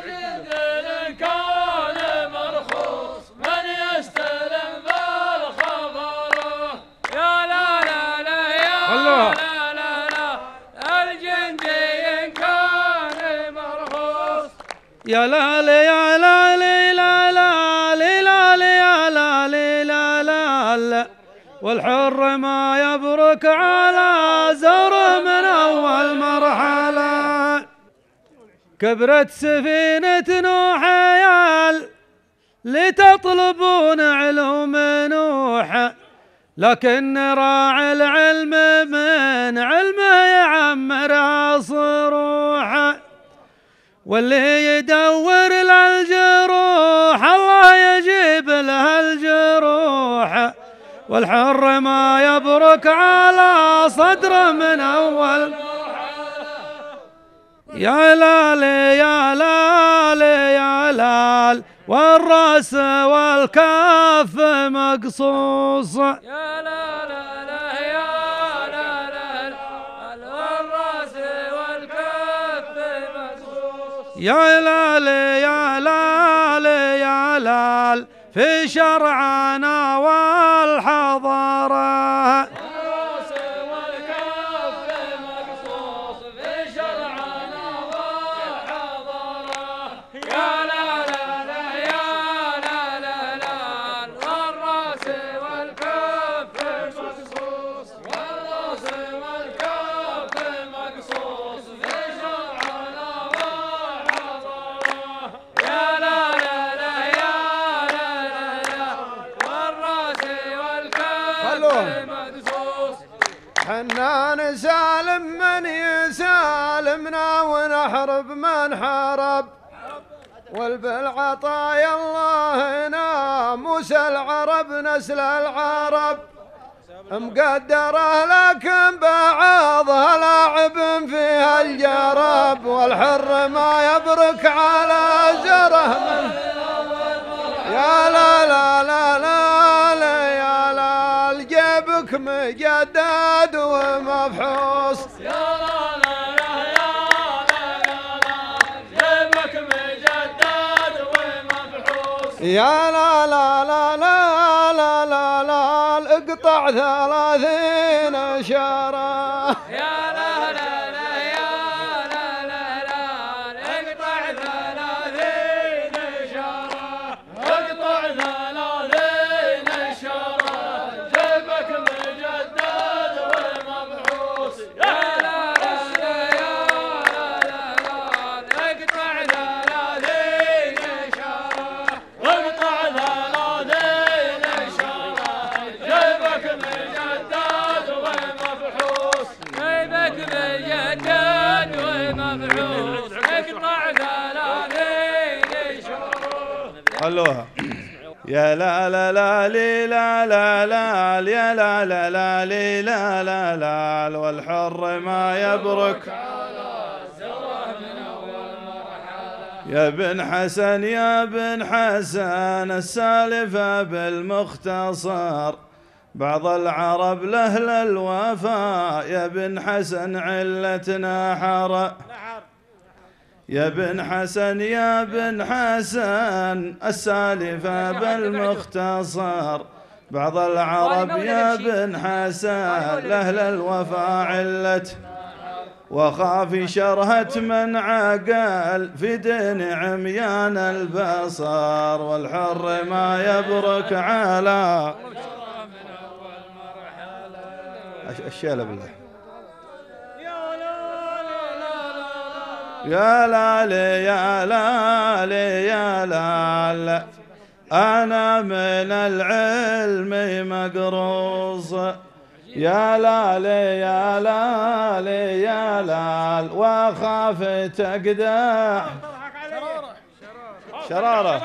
من يستلم بالخبر. يا لا لا لا يا لا لا لا الجندي إن كان مرخوص. يا لالي يا لالي لا لالي لالي يا لالي لا لا، والحر ما يبرك على زوره من أول مرحلة. كبرت سفينة نوح يال لتطلبون علوم نوح، لكن راعي العلم من علمه يعمرها صروح. واللي يدور للجروح الله يجيب له الجروح، والحر ما يبرك على صدره من أول. يا لالي يا لالي يا لال والراس والكف مقصوص. يا لا لا لا يا لا لا الراس والكف مقصوص. يا لالي يا لالي يا لال في شرعنا والحضارة. الراس والكف مقصوص في شرعنا والحضارة. يا لا لا لا يا لا لا لا الراس والكف مقصوص. والراس والكف مقصوص في شرعنا والحضارة. يا لا لا لا يا لا لا لا والراس والكف مقصوص. حنان سالم من يسالمنا ونحرب من حرب، والبالعطايا الله ناموس العرب نسل العرب. مقدره لكن بعضها لاعب فيها الجرب، والحر ما يبرك على زره. يا لا لا لا لا لا يا لا جيبك مجدد ومفحوص. يا لا لا لا يا لا لا لا جيبك مجدد ومبحوث. يا لا لا لا لا لا لا لا اقطع 30 إشارة. يا لا لا لا يا لا لا لا اقطع 30 إشارة. اقطع 30 إشارة جيبك مجدد ومبحوث. يا لا لا لا يا لا لا لا اقطع 30 إشارة. اقطع 30 إشارة جيبك مجدد ومبحوث. جيبك مجدد ومبحوث. اقطع 30 إشارة. خلوها. يا لا لا لا لي لا لا لا يا لا لا لا لي لا لا لا والحر ما يبرك يا بن حسن يا بن حسن السالفة بالمختصر بعض العرب لأهل الوفاء يا بن حسن علتنا حر يا بن حسن يا بن حسن السالفة بالمختصر بعض العرب يا بن حسن لأهل الوفاء علت وخاف شرهة من عقل في دين عميان البصر والحر ما يبرك على الشيلة بالله يا لالي يا لالي يا لال أنا من العلم مقروص يا لالي يا لالي يا لال وخاف تقدح شرارة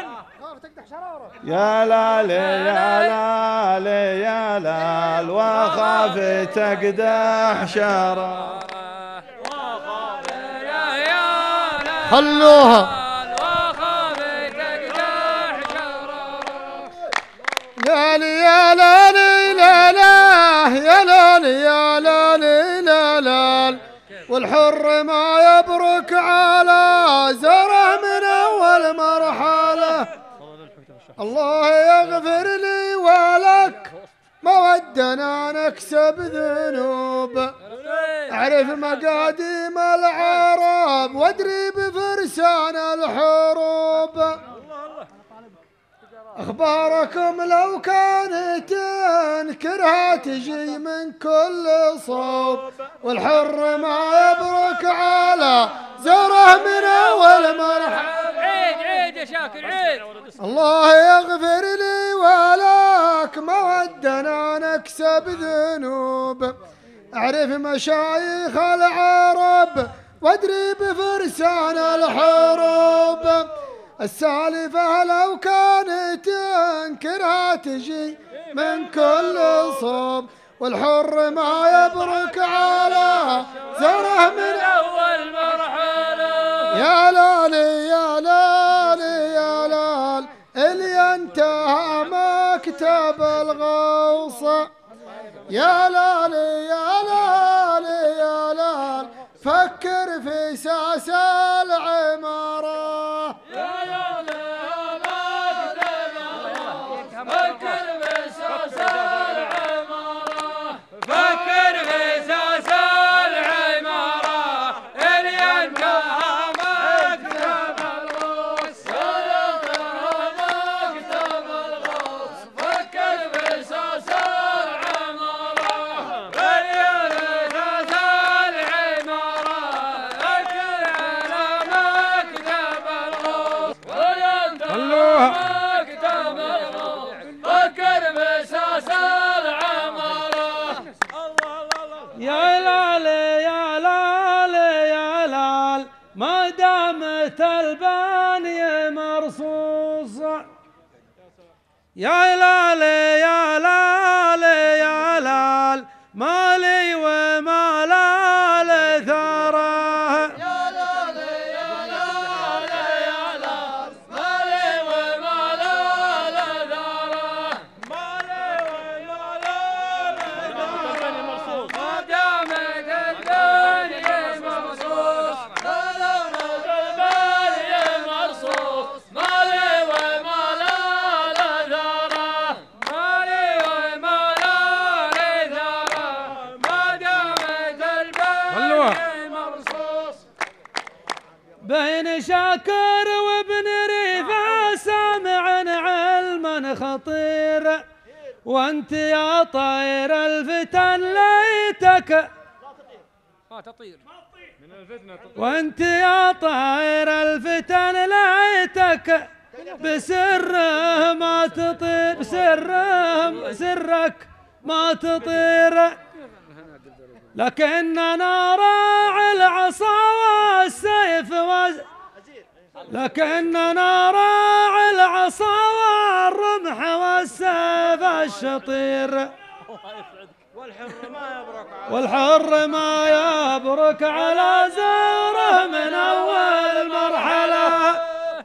يا لالي يا لالي يا لال وخاف تقدح شرارة خلوها يا لي يا لالي لا لا يا لالي يا لالي لا لا والحر ما يبرك على زره من أول مرحلة الله يغفر لي ولك ما ودنا نكسب ذنوب أعرف مقاديم العرب وادري بفرسان الحروب أخباركم لو كانت تنكرها تجي من كل صوب والحر ما يبرك على زره من أول مرحلة عيد يا شاكر عيد الله يغفر لي ولك ما ودنا نكسب ذنوب أعرف مشايخ العرب وادري بفرسان الحروب السالفة لو كانت تنكرها تجي من كل صوب والحر ما يبرك على زره من أول مرحلة يا لالي يا لالي يا لال اللي انتهى مكتب الغوص يا لالي يا لالي يا لال فكر في ساس العمارة يا لالي فكر في ساس العمارة فكر في ساس العمارة اللي انتهى مكتب الغوص مكتب الغوص فكر في ساس العمارة اللي انتهى العمارة فكر على مكتب الغوص خلوها مكتب الغوص فكر في ساس العمارة يا لالي يا لالي يا لال ما دامت البانية مرصوصة يا لالي يا لالي يا لال مالي وما لال ثاره يا لالي يا لالي يا لال مالي وما لال ثاره مالي وما لال ثاره ما دامت الدنيا مرصوص ما دامت الدنيا مرصوص مالي وما لال ثاره مالي وما لال ثاره ما دامت الدنيا مرصوص بين شاكر وابن ريفا سامع علما خطير وانت يا طير الفتن ليتك تطير وانت يا طير الفتن ليتك بسره ما تطير سرك ما تطير لكننا راعي العصا والسيف لكننا راعي العصا والرمح والسيف الشطير، والحر ما يبرك على زوره من أول مرحلة.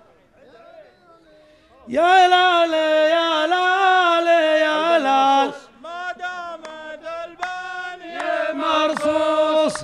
يا لالي يا لالي يا لال ما دام الباني مرصوص،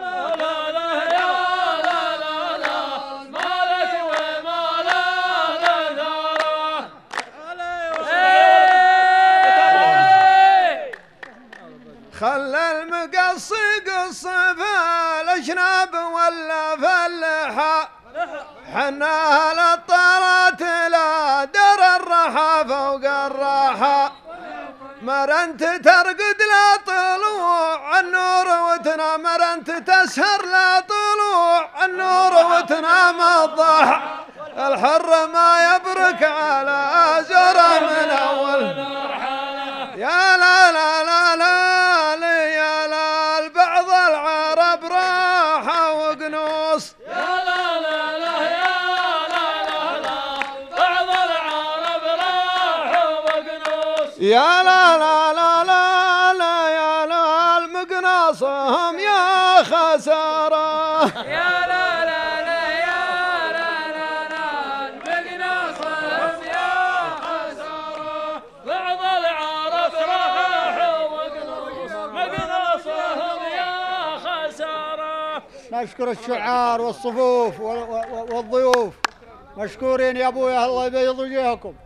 خلى المقص قص في الأشناب ولا في اللحى، حناها للطارات لا در الرحى فوق الراحة، مرنت ترقد لا طلوع النور وتنام، مرنت تسهر لا طلوع النور وتنام الضحى، الحر ما يبرك على زره من أول. يا لا لا لا لا يا لا البعض العرب راحة وقنوص، يا لا لا لا يا لا لا لا بعض العرب راحوا وقنوص، يا لا لا لا لا لا يا لا المقناصهم يا خسارة، يا لا لا لا يا لا لا لا المقناصهم يا خسارة، بعض العرب راحوا وقنوص مقناصهم يا خسارة. نشكر الشعار والصفوف والضيوف، مشكورين يا ابويا، الله يبيض وجهكم.